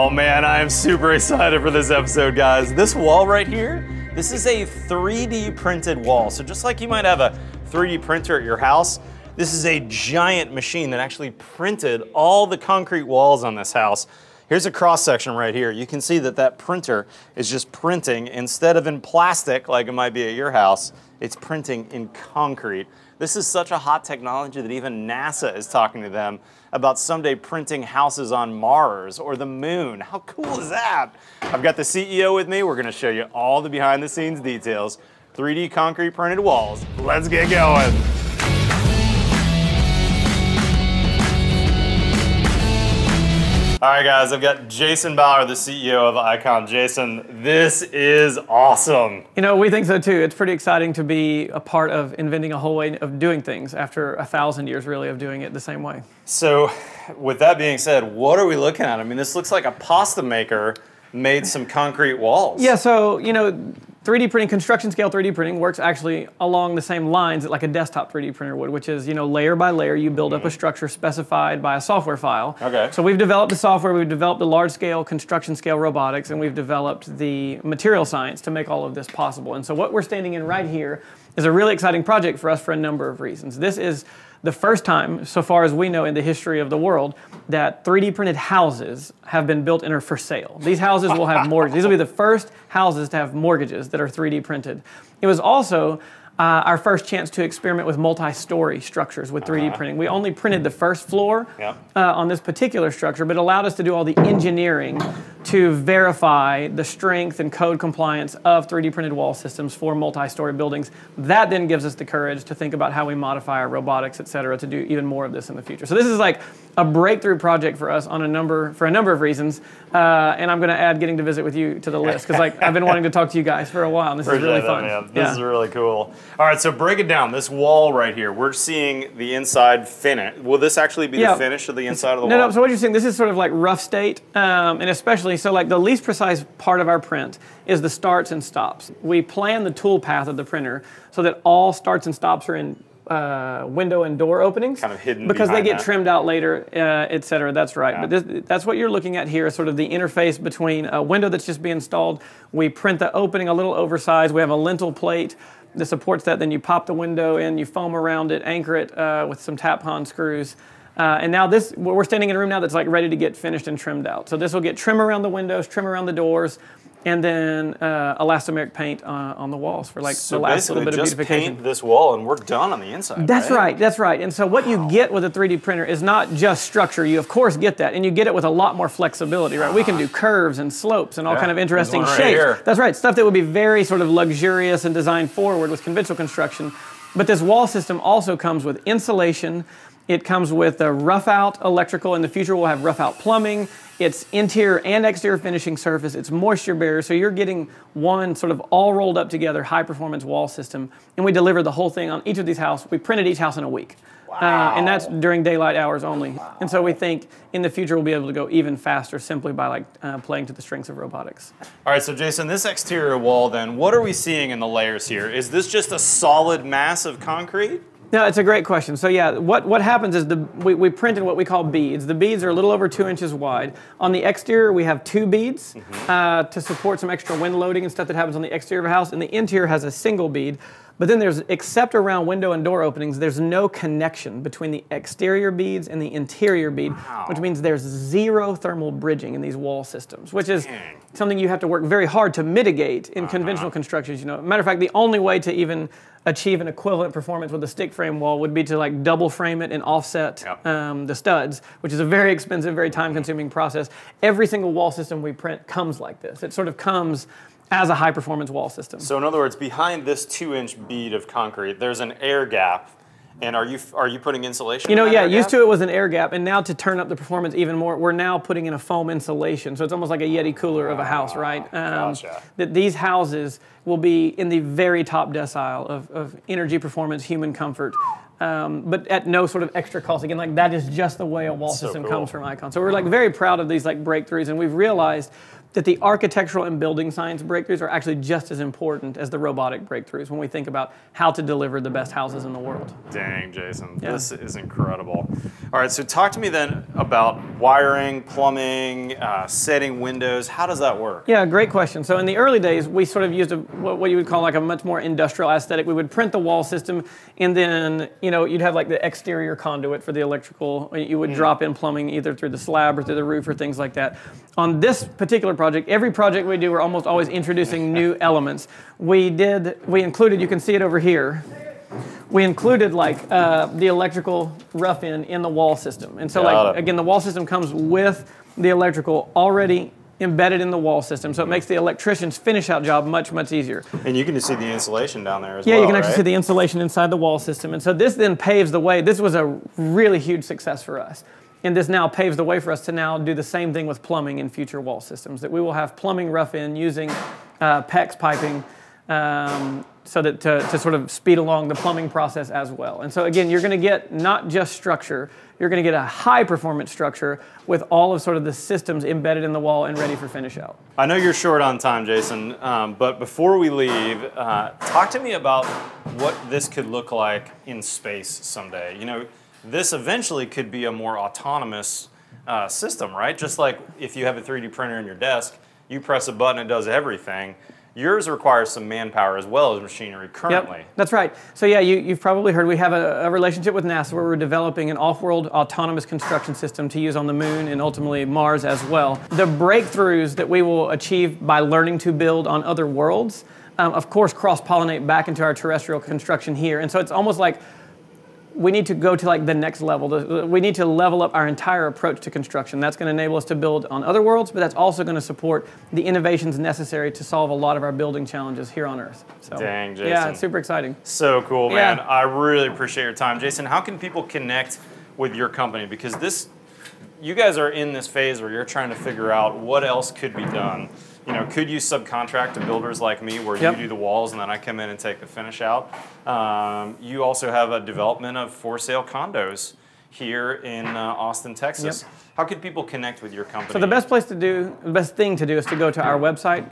Oh man, I am super excited for this episode, guys. This wall right here, this is a 3D printed wall. So just like you might have a 3D printer at your house, this is a giant machine that actually printed all the concrete walls on this house. Here's a cross section right here. You can see that that printer is just printing, instead of in plastic like it might be at your house, it's printing in concrete. This is such a hot technology that even NASA is talking to them about someday printing houses on Mars or the moon. How cool is that? I've got the CEO with me. We're gonna show you all the behind the scenes details. 3D concrete printed walls. Let's get going. All right, guys, I've got Jason Bauer, the CEO of Icon. Jason, this is awesome. You know, we think so too. It's pretty exciting to be a part of inventing a whole way of doing things after 1,000 years, really, of doing it the same way. So, with that being said, what are we looking at? I mean, this looks like a pasta maker made some concrete walls. Yeah, so, you know, 3D printing, construction scale 3D printing works actually along the same lines that like a desktop 3D printer would, which is, you know, layer by layer, you build up a structure specified by a software file. Okay. So we've developed the software, we've developed the large scale construction scale robotics, and we've developed the material science to make all of this possible. And so what we're standing in right here is a really exciting project for us for a number of reasons. This is the first time, so far as we know in the history of the world, that 3D printed houses have been built and are for sale. These houses will have mortgages. These will be the first houses to have mortgages that are 3D printed. It was also our first chance to experiment with multi-story structures with 3D printing. We only printed the first floor on this particular structure, but it allowed us to do all the engineering to verify the strength and code compliance of 3D printed wall systems for multi-story buildings. That then gives us the courage to think about how we modify our robotics, et cetera, to do even more of this in the future. So this is like a breakthrough project for us on for a number of reasons. And I'm going to add getting to visit with you to the list, because like I've been wanting to talk to you guys for a while, and this is really fun. Man. This is really cool. All right, so break it down. This wall right here, we're seeing the inside finish. Will this actually be the finish of the inside of the wall? No, so what you're seeing, this is sort of like rough state, and especially, so like the least precise part of our print is the starts and stops. We plan the tool path of the printer so that all starts and stops are in window and door openings, kind of hidden because they get that. Trimmed out later, et cetera. That's right. Yeah. But that's what you're looking at here, is sort of the interface between a window that's just being installed. We print the opening a little oversized. We have a lintel plate that supports that. Then you pop the window in, you foam around it, anchor it with some Tap-on screws. And now we're standing in a room now that's like ready to get finished and trimmed out. So this will get trim around the windows, trim around the doors, and then elastomeric paint on the walls for like the last little bit of beautification. So paint this wall and we're done on the inside, That's right, that's right. And so what you get with a 3D printer is not just structure. You of course get that, and you get it with a lot more flexibility, right? We can do curves and slopes and all kind of interesting shapes. That's right, stuff that would be very sort of luxurious and designed forward with conventional construction. But this wall system also comes with insulation. It comes with a rough out electrical. In the future, we'll have rough out plumbing. It's interior and exterior finishing surface. It's moisture barrier. So you're getting one sort of all rolled up together high performance wall system. And we deliver the whole thing on each of these houses. We printed each house in a week. Wow. And that's during daylight hours only. Wow. And so we think in the future we'll be able to go even faster simply by like playing to the strengths of robotics. All right, so Jason, this exterior wall then, what are we seeing in the layers here? Is this just a solid mass of concrete? No, it's a great question. So yeah, what happens is we printed what we call beads. The beads are a little over 2 inches wide. On the exterior, we have 2 beads to support some extra wind loading and stuff that happens on the exterior of a house. And the interior has a single bead. But then except around window and door openings, there's no connection between the exterior beads and the interior bead, which means there's zero thermal bridging in these wall systems, which is something you have to work very hard to mitigate in conventional constructions. You know, matter of fact, the only way to even achieve an equivalent performance with a stick frame wall would be to like double frame it and offset the studs, which is a very expensive, very time consuming process. Every single wall system we print comes like this. It sort of comes as a high performance wall system. So in other words, behind this 2-inch bead of concrete, there's an air gap. And are you putting insulation? You know, yeah, used to it was an air gap, and now to turn up the performance even more, we're now putting in a foam insulation. So it's almost like a Yeti cooler of a house, right? Gotcha. That these houses will be in the very top decile of energy performance, human comfort, but at no sort of extra cost. Again, like that is just the way a wall system comes from Icon. So we're like very proud of these like breakthroughs, and we've realized that the architectural and building science breakthroughs are actually just as important as the robotic breakthroughs when we think about how to deliver the best houses in the world. Dang, Jason, this is incredible. All right, so talk to me then about wiring, plumbing, setting windows. How does that work? Yeah, great question. So in the early days, we sort of used what you would call like a much more industrial aesthetic. We would print the wall system, and then you'd have like the exterior conduit for the electrical. You would drop in plumbing either through the slab or through the roof or things like that. On this particular project, every project we do, we're almost always introducing new elements. We included, you can see it over here, we included like the electrical rough-in in the wall system. And so again, the wall system comes with the electrical already embedded in the wall system, so it makes the electrician's finish-out job much, much easier. And you can just see the insulation down there as well, Yeah, you can actually see the insulation inside the wall system. And so this then paves the way. This was a really huge success for us. And this now paves the way for us to now do the same thing with plumbing in future wall systems, that we will have plumbing rough-in using PEX piping so that to sort of speed along the plumbing process as well. And so again, you're going to get not just structure, you're going to get a high-performance structure with all of sort of the systems embedded in the wall and ready for finish-out. I know you're short on time, Jason, but before we leave, talk to me about what this could look like in space someday. This eventually could be a more autonomous system, right? Just like if you have a 3D printer in your desk, you press a button, it does everything. Yours requires some manpower as well as machinery currently. Yep, that's right. So yeah, you've probably heard we have a relationship with NASA where we're developing an off-world autonomous construction system to use on the moon and ultimately Mars as well. The breakthroughs that we will achieve by learning to build on other worlds, of course, cross-pollinate back into our terrestrial construction here. And so it's almost like we need to go to like the next level. We need to level up our entire approach to construction. That's going to enable us to build on other worlds, but that's also going to support the innovations necessary to solve a lot of our building challenges here on Earth. So, dang, Jason. Yeah, it's super exciting. So cool, man. I really appreciate your time. Jason, how can people connect with your company? Because you guys are in this phase where you're trying to figure out what else could be done. Could you subcontract to builders like me where you do the walls and then I come in and take the finish out? You also have a development of for sale condos here in Austin, Texas. How could people connect with your company? So the best thing to do is to go to our website,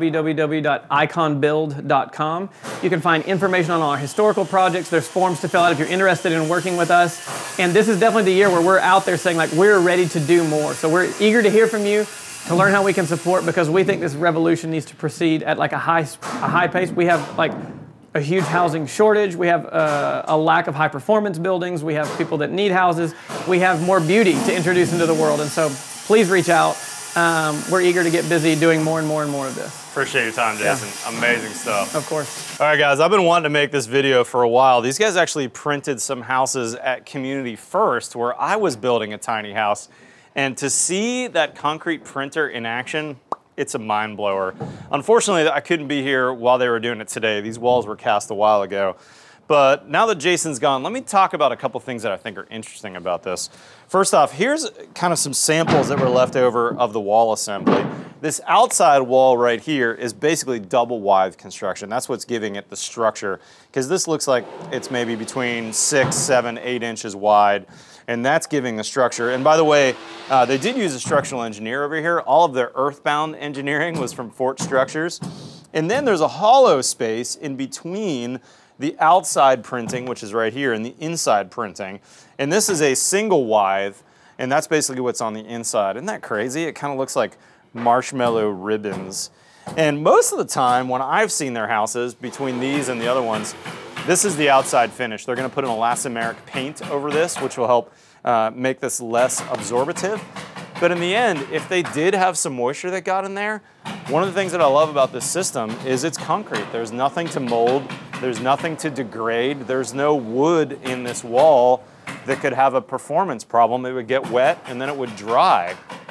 www.iconbuild.com. You can find information on all our historical projects. There's forms to fill out if you're interested in working with us. And this is definitely the year where we're out there saying like, we're ready to do more. So we're eager to hear from you, to learn how we can support, because we think this revolution needs to proceed at like a high pace. We have like a huge housing shortage. We have a lack of high performance buildings. We have people that need houses. We have more beauty to introduce into the world. And so please reach out. We're eager to get busy doing more and more and more of this. Appreciate your time, Jason. Yeah. Amazing stuff. Of course. All right, guys, I've been wanting to make this video for a while. These guys actually printed some houses at Community First where I was building a tiny house. And to see that concrete printer in action, it's a mind blower. Unfortunately, I couldn't be here while they were doing it today. These walls were cast a while ago. But now that Jason's gone, let me talk about a couple things that I think are interesting about this. First off, here's kind of some samples that were left over of the wall assembly. This outside wall right here is basically double wide construction. That's what's giving it the structure, because this looks like it's maybe between 6, 7, 8 inches wide. And that's giving the structure. And by the way, they did use a structural engineer over here. All of their earthbound engineering was from Fort Structures. And then there's a hollow space in between the outside printing, which is right here, and the inside printing. And this is a single withe, and that's basically what's on the inside. Isn't that crazy? It kind of looks like marshmallow ribbons. And most of the time when I've seen their houses, between these and the other ones, this is the outside finish. They're going to put an elastomeric paint over this, which will help make this less absorbative. But in the end, if they did have some moisture that got in there, one of the things that I love about this system is it's concrete. There's nothing to mold. There's nothing to degrade. There's no wood in this wall that could have a performance problem. It would get wet and then it would dry.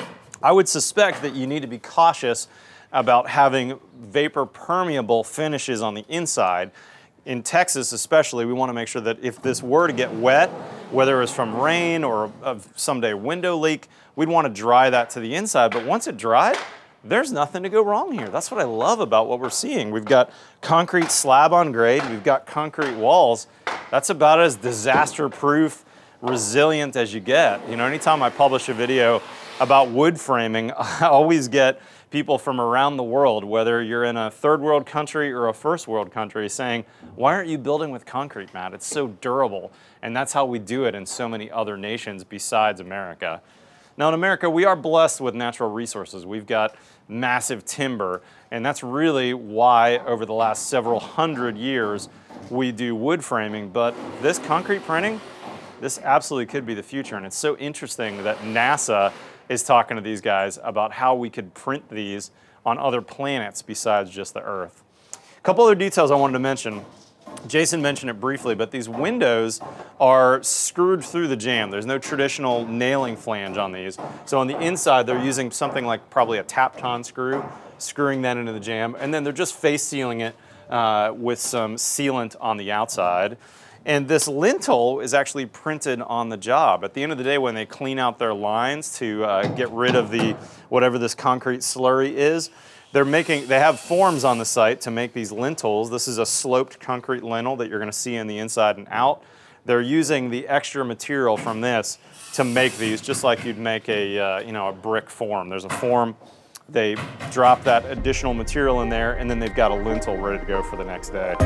I would suspect that you need to be cautious about having vapor permeable finishes on the inside. In Texas especially, we want to make sure that if this were to get wet, whether it was from rain or a someday window leak, we'd want to dry that to the inside. But once it dried, there's nothing to go wrong here. That's what I love about what we're seeing. We've got concrete slab on grade, we've got concrete walls. That's about as disaster-proof, resilient as you get. Anytime I publish a video about wood framing, I always get people from around the world, whether you're in a third world country or a first world country, saying, why aren't you building with concrete, Matt? It's so durable. And that's how we do it in so many other nations besides America. Now in America, we are blessed with natural resources. We've got massive timber, and that's really why over the last several hundred years we do wood framing. But this concrete printing, this absolutely could be the future. And it's so interesting that NASA is talking to these guys about how we could print these on other planets besides just the Earth. A couple other details I wanted to mention. Jason mentioned it briefly, but these windows are screwed through the jamb. There's no traditional nailing flange on these. So on the inside, they're using something like probably a Tapton screw, screwing that into the jamb, and then they're just face sealing it with some sealant on the outside. And this lintel is actually printed on the job. At the end of the day, when they clean out their lines to get rid of the whatever this concrete slurry is, they have forms on the site to make these lintels. This is a sloped concrete lintel that you're going to see in the inside and out. They're using the extra material from this to make these, just like you'd make a a brick form. There's a form. They drop that additional material in there, and then they've got a lintel ready to go for the next day.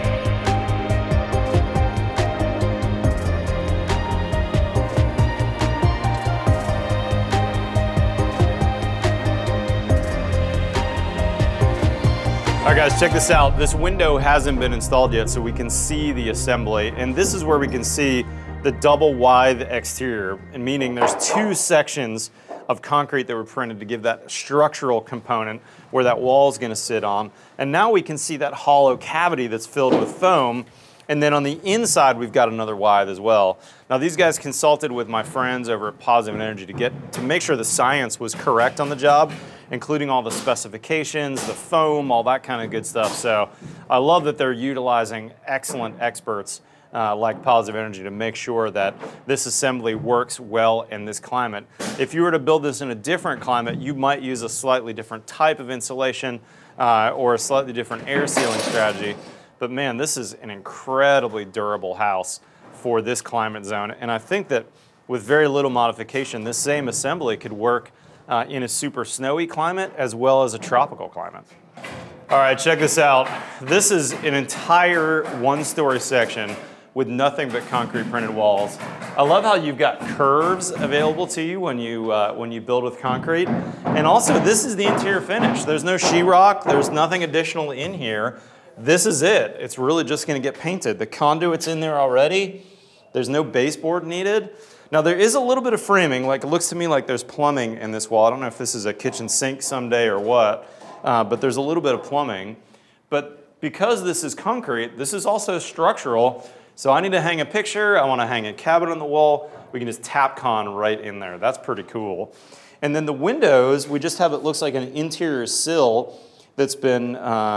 All right guys, check this out. This window hasn't been installed yet, so we can see the assembly. And this is where we can see the double wide exterior, and meaning there's two sections of concrete that were printed to give that structural component where that wall is gonna sit on. And now we can see that hollow cavity that's filled with foam. And then on the inside, we've got another wide as well. Now these guys consulted with my friends over at Positive Energy to make sure the science was correct on the job, including all the specifications, the foam, all that kind of good stuff. So I love that they're utilizing excellent experts like Positive Energy to make sure that this assembly works well in this climate. If you were to build this in a different climate, you might use a slightly different type of insulation or a slightly different air sealing strategy. But man, this is an incredibly durable house for this climate zone. And I think that with very little modification, this same assembly could work in a super snowy climate as well as a tropical climate. All right, check this out. This is an entire one-story section with nothing but concrete printed walls. I love how you've got curves available to you when you build with concrete. And also, this is the interior finish. There's no sheetrock, there's nothing additional in here. This is it. It's really just gonna get painted. The conduit's in there already. There's no baseboard needed. Now there is a little bit of framing, like it looks to me like there's plumbing in this wall. I don't know if this is a kitchen sink someday or what, but there's a little bit of plumbing. But because this is concrete, this is also structural. So I need to hang a picture, I wanna hang a cabinet on the wall, we can just Tapcon right in there. That's pretty cool. And then the windows, we just have, it looks like an interior sill that's been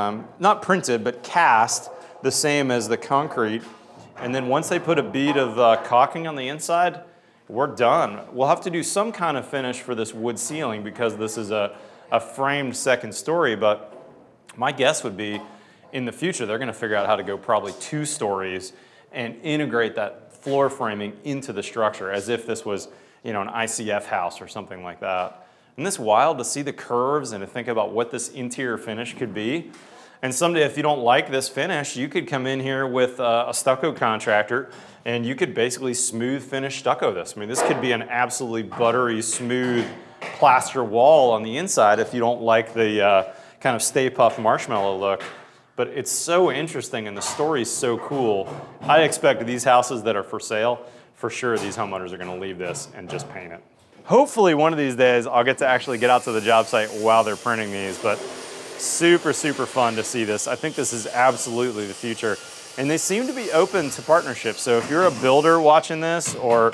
not printed, but cast the same as the concrete. And then once they put a bead of caulking on the inside, we're done. We'll have to do some kind of finish for this wood ceiling because this is a framed second story, but my guess would be in the future, they're gonna figure out how to go probably 2 stories and integrate that floor framing into the structure as if this was, an ICF house or something like that. Isn't this wild to see the curves and to think about what this interior finish could be? And someday, if you don't like this finish, you could come in here with a stucco contractor and you could basically smooth finish stucco this. I mean, this could be an absolutely buttery, smooth plaster wall on the inside if you don't like the kind of Stay Puft Marshmallow look. But it's so interesting and the story's so cool. I expect these houses that are for sale, for sure these homeowners are gonna leave this and just paint it. Hopefully one of these days I'll get to actually get out to the job site while they're printing these, but super, super fun to see this. I think this is absolutely the future. And they seem to be open to partnerships. So if you're a builder watching this or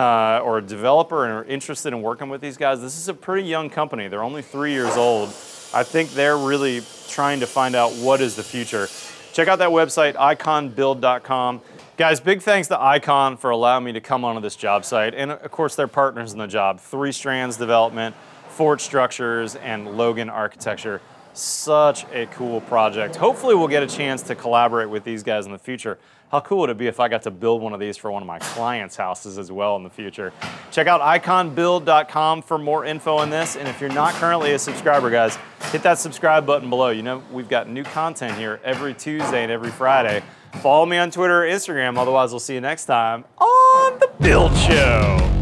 a developer and are interested in working with these guys, this is a pretty young company. They're only 3 years old. I think they're really trying to find out what is the future. Check out that website, iconbuild.com. Guys, big thanks to Icon for allowing me to come onto this job site. And of course, they're partners in the job. 3 Strands Development, Fort Structures, and Logan Architecture. Such a cool project. Hopefully we'll get a chance to collaborate with these guys in the future. How cool would it be if I got to build one of these for one of my clients' houses as well in the future? Check out iconbuild.com for more info on this. And if you're not currently a subscriber, guys, hit that subscribe button below. You know, we've got new content here every Tuesday and every Friday. Follow me on Twitter or Instagram. Otherwise, we'll see you next time on The Build Show.